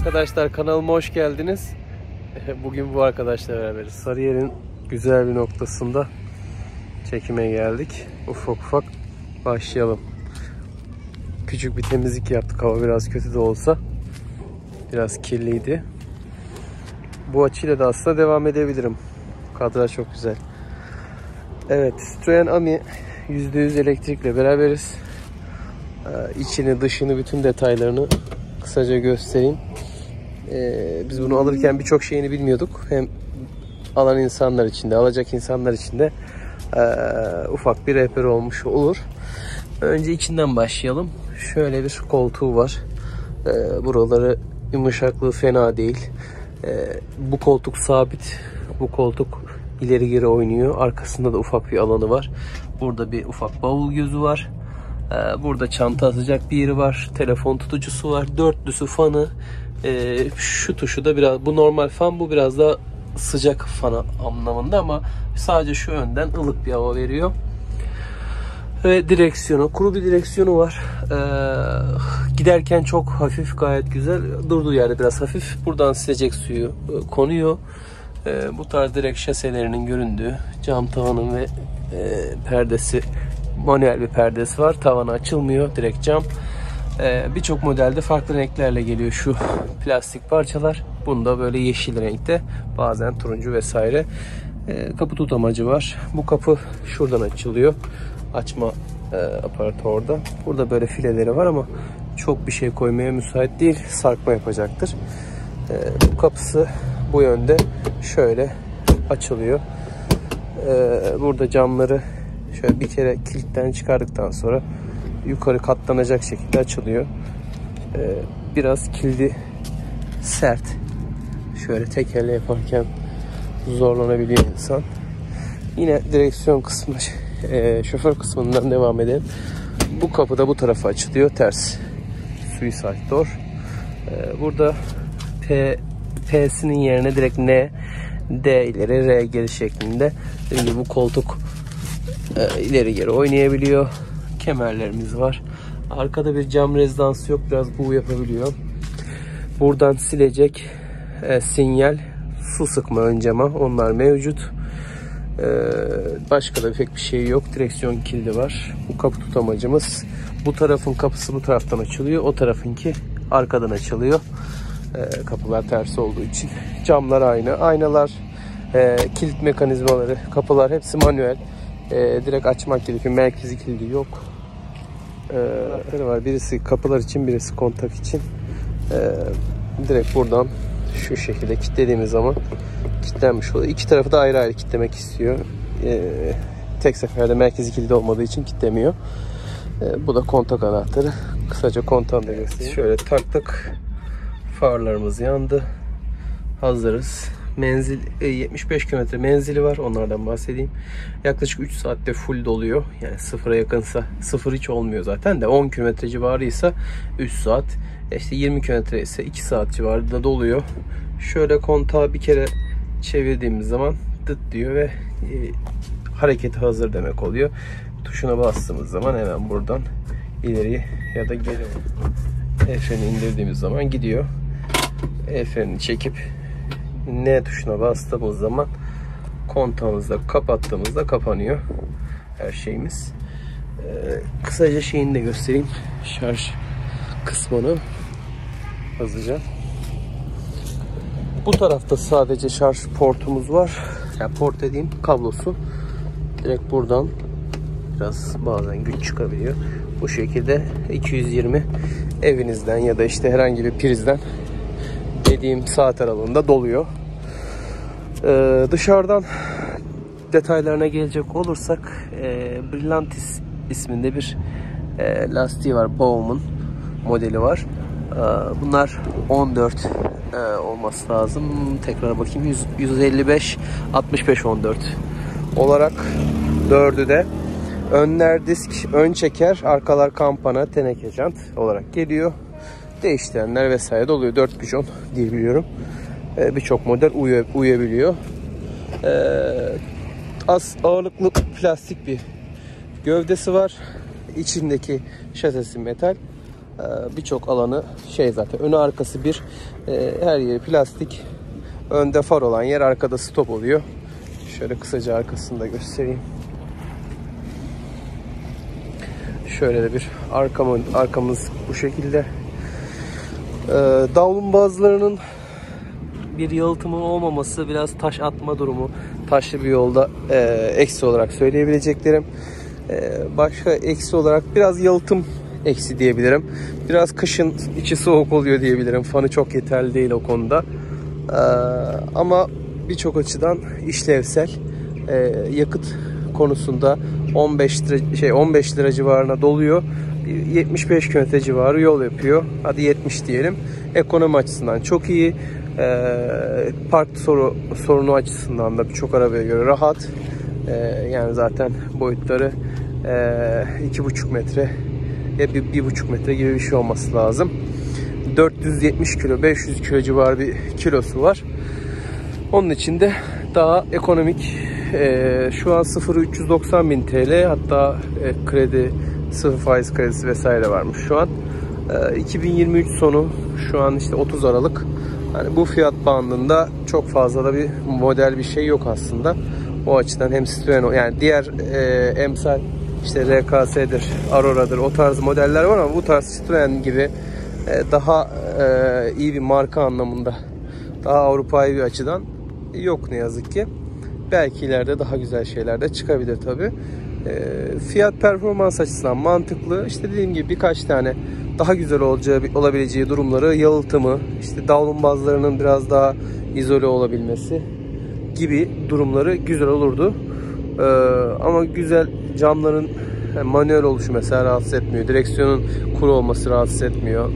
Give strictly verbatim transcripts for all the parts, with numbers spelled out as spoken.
Arkadaşlar kanalıma hoş geldiniz. Bugün bu arkadaşlarla beraberiz. Sarıyer'in güzel bir noktasında çekime geldik. Ufak ufak başlayalım. Küçük bir temizlik yaptık. Hava biraz kötü de olsa. Biraz kirliydi. Bu açıyla da aslında devam edebilirim. Kadraj çok güzel. Evet, Citroen Ami yüzde yüz elektrikle beraberiz. Ee, içini, dışını, bütün detaylarını kısaca göstereyim. Ee, biz bunu alırken birçok şeyini bilmiyorduk. Hem alan insanlar için de, alacak insanlar için de e, ufak bir rehber olmuş olur. Önce içinden başlayalım. Şöyle bir koltuğu var. E, buraları yumuşaklığı fena değil. E, bu koltuk sabit. Bu koltuk ileri geri oynuyor. Arkasında da ufak bir alanı var. Burada bir ufak bavul gözü var. E, burada çanta atacak bir yeri var. Telefon tutucusu var. Dörtlüsü, fanı. E, şu tuşu da biraz, bu normal fan, bu biraz daha sıcak fan anlamında ama sadece şu önden ılık bir hava veriyor. Ve direksiyonu, kuru bir direksiyonu var. Ee, giderken çok hafif, gayet güzel. Durduğu yerde biraz hafif. Buradan silecek suyu e, konuyor. E, bu tarz direkt şaselerinin göründüğü cam tavanın ve e, perdesi, manuel bir perdesi var. Tavanı açılmıyor, direkt cam. E, Birçok modelde farklı renklerle geliyor şu plastik parçalar. Bunda böyle yeşil renkte, bazen turuncu vesaire. E, kapı tutamacı var. Bu kapı şuradan açılıyor. Açma e, aparatı orada. Burada böyle fileleri var ama çok bir şey koymaya müsait değil. Sarkma yapacaktır. E, bu kapısı bu yönde şöyle açılıyor. E, burada camları şöyle bir kere kilitten çıkardıktan sonra yukarı katlanacak şekilde açılıyor. E, biraz kilidi sert. Şöyle tek elle yaparken zorlanabiliyor insan. Yine direksiyon kısmı, e, şoför kısmından devam edelim. Bu kapı da bu tarafa açılıyor. Ters. Suicide door. E, burada P, P'sinin yerine direkt N, D ileri, R geri şeklinde. Dediğim gibi bu koltuk e, ileri geri oynayabiliyor. Kemerlerimiz var. Arkada bir cam rezidansı yok. Biraz buğu yapabiliyor. Buradan silecek, e, sinyal, su sıkma ön cama, onlar mevcut. Ee, başka da pek bir şey yok. Direksiyon kilidi var. Bu kapı tutamacımız. Bu tarafın kapısı bu taraftan açılıyor. O tarafınki arkadan açılıyor. Ee, kapılar ters olduğu için. Camlar aynı. Aynalar, e, kilit mekanizmaları, kapılar hepsi manuel. E, direkt açmak kilidi, merkezi kilidi yok. Ee, var. Birisi kapılar için, birisi kontak için. Ee, direkt buradan şu şekilde kilitlediğimiz zaman kilitlenmiş oluyor. İki tarafı da ayrı ayrı kilitlemek istiyor. Ee, tek seferde merkezi kilidi olmadığı için kilitlemiyor. Ee, bu da kontak anahtarı. Kısaca kontağını da göstereyim. Şöyle taktık. Farlarımız yandı. Hazırız. Menzil e, yetmiş beş kilometre menzili var. Onlardan bahsedeyim. Yaklaşık üç saatte full doluyor. Yani sıfıra yakınsa, sıfır hiç olmuyor zaten de, on kilometre civarıysa üç saat. İşte yirmi kilometre ise iki saat civarında doluyor. Şöyle kontağı bir kere çevirdiğimiz zaman dıt diyor ve e, hareketi hazır demek oluyor. Tuşuna bastığımız zaman hemen buradan ileri ya da geri el freni indirdiğimiz zaman gidiyor. El frenini çekip N tuşuna bastığımız zaman kontağımızda kapattığımızda kapanıyor her şeyimiz. Ee, kısaca şeyini de göstereyim. Şarj kısmını hızlıca. Bu tarafta sadece şarj portumuz var. Yani port dediğim kablosu. Direkt buradan biraz bazen güç çıkabiliyor. Bu şekilde iki yüz yirmi evinizden ya da işte herhangi bir prizden dediğim saat aralığında doluyor. Ee, dışarıdan detaylarına gelecek olursak e, Brillantis isminde bir e, lastiği var. Bowman modeli var. E, bunlar on dört e, olması lazım. Tekrar bakayım. yüz, yüz elli beş altmış beş on dört olarak dördü de önler disk, ön çeker, arkalar kampana, teneke jant olarak geliyor. Değiştirenler vesaire de oluyor. dört pijon diye biliyorum. Ee, Birçok model uy uyabiliyor. Ee, az ağırlıklı plastik bir gövdesi var. İçindeki şasisi metal. Birçok alanı şey zaten önü arkası bir, her yeri plastik. Önde far olan yer, arkada stop oluyor. Şöyle kısaca arkasını da göstereyim. Şöyle de bir arkamı, arkamız bu şekilde. Ee, davlumbazlarının bir yalıtımı olmaması, biraz taş atma durumu, taşlı bir yolda e, eksi olarak söyleyebileceklerim. E, başka eksi olarak biraz yalıtım eksi diyebilirim. Biraz kışın içi soğuk oluyor diyebilirim. Fanı çok yeterli değil o konuda. E, ama birçok açıdan işlevsel. E, yakıt konusunda on beş lira, şey on beş lira civarına doluyor. yetmiş beş kilometre civarı yol yapıyor. Hadi yetmiş diyelim. Ekonomi açısından çok iyi. Ee, park soru, sorunu açısından da birçok arabaya göre rahat. Ee, yani zaten boyutları e, iki buçuk metre ya bir, bir buçuk metre gibi bir şey olması lazım. dört yüz yetmiş kilo, beş yüz kilo civarı bir kilosu var. Onun için de daha ekonomik. Ee, şu an sıfırı üç yüz doksan bin T L, hatta e, kredi, sıfır faiz kredisi vesaire varmış şu an. Ee, iki bin yirmi üç sonu, şu an işte otuz Aralık. Yani bu fiyat bandında çok fazla da bir model bir şey yok aslında. O açıdan hem Citroen, yani diğer e, emsal işte R K S'dir, Aurora'dır, o tarz modeller var ama bu tarz Citroen gibi e, daha e, iyi bir marka anlamında, daha Avrupa'yı bir açıdan yok ne yazık ki. Belki ileride daha güzel şeyler de çıkabilir tabi. E, fiyat performans açısından mantıklı. İşte dediğim gibi birkaç tane daha güzel olacağı, olabileceği durumları, yalıtımı, işte davlumbazlarının biraz daha izole olabilmesi gibi durumları güzel olurdu. Ee, ama güzel, camların manuel oluşu mesela rahatsız etmiyor. Direksiyonun kuru olması rahatsız etmiyor.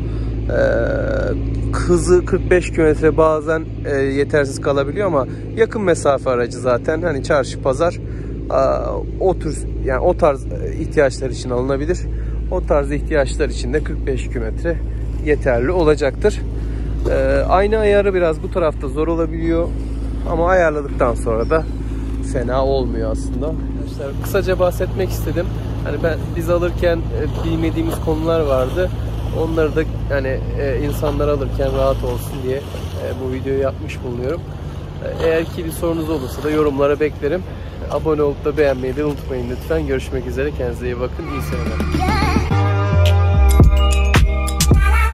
Ee, hızı kırk beş kilometre bazen e, yetersiz kalabiliyor ama yakın mesafe aracı zaten. Hani çarşı, pazar, e, o tür, yani o tarz ihtiyaçlar için alınabilir. O tarz ihtiyaçlar için de kırk beş kilometre yeterli olacaktır. Ee, ayna ayarı biraz bu tarafta zor olabiliyor. Ama ayarladıktan sonra da fena olmuyor aslında. Arkadaşlar kısaca bahsetmek istedim. Hani ben biz alırken e, bilmediğimiz konular vardı. Onları da hani e, insanlar alırken rahat olsun diye e, bu videoyu yapmış bulunuyorum. E, eğer ki bir sorunuz olursa da yorumlara beklerim. Abone olup da beğenmeyi de unutmayın lütfen. Görüşmek üzere. Kendinize iyi bakın. İyi seyirler.